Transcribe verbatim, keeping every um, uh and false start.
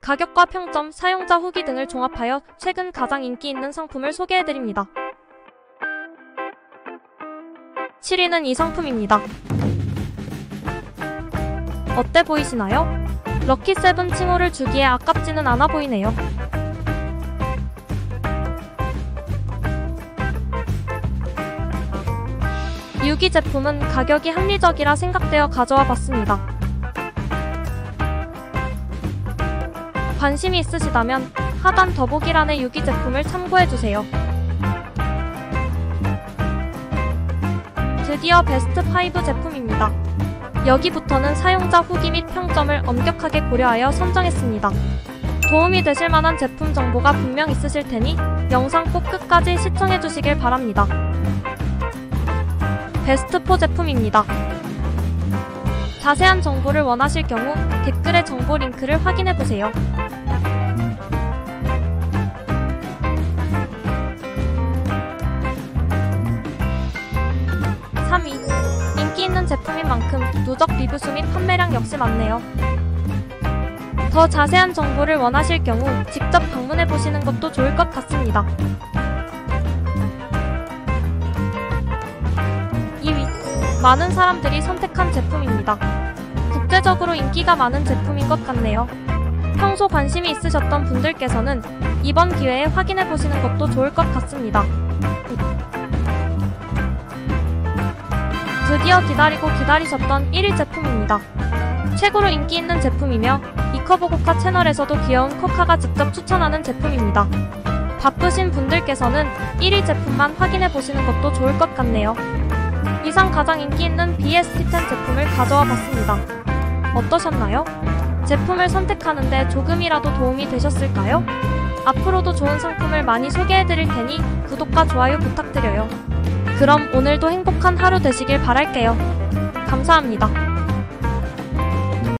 가격과 평점, 사용자 후기 등을 종합하여 최근 가장 인기 있는 상품을 소개해드립니다. 칠 위는 이 상품입니다. 어때 보이시나요? 럭키세븐 칭호를 주기에 아깝지는 않아 보이네요. 유기 제품은 가격이 합리적이라 생각되어 가져와 봤습니다. 관심이 있으시다면 하단 더보기란의 유기 제품을 참고해주세요. 드디어 베스트 오 제품입니다. 여기부터는 사용자 후기 및 평점을 엄격하게 고려하여 선정했습니다. 도움이 되실 만한 제품 정보가 분명 있으실 테니 영상 꼭 끝까지 시청해주시길 바랍니다. 베스트 사 제품입니다. 자세한 정보를 원하실 경우 댓글의 정보 링크를 확인해보세요. 삼 위. 인기 있는 제품인 만큼 누적 리뷰수 및 판매량 역시 많네요. 더 자세한 정보를 원하실 경우 직접 방문해보시는 것도 좋을 것 같습니다. 이 위. 많은 사람들이 선택한 제품입니다. 국제적으로 인기가 많은 제품인 것 같네요. 평소 관심이 있으셨던 분들께서는 이번 기회에 확인해보시는 것도 좋을 것 같습니다. 드디어 기다리고 기다리셨던 일 위 제품입니다. 최고로 인기 있는 제품이며 이커버코카 채널에서도 귀여운 코카가 직접 추천하는 제품입니다. 바쁘신 분들께서는 일 위 제품만 확인해보시는 것도 좋을 것 같네요. 이상 가장 인기 있는 비에스티 텐 제품을 가져와 봤습니다. 어떠셨나요? 제품을 선택하는데 조금이라도 도움이 되셨을까요? 앞으로도 좋은 상품을 많이 소개해드릴 테니 구독과 좋아요 부탁드려요. 그럼 오늘도 행복한 하루 되시길 바랄게요. 감사합니다.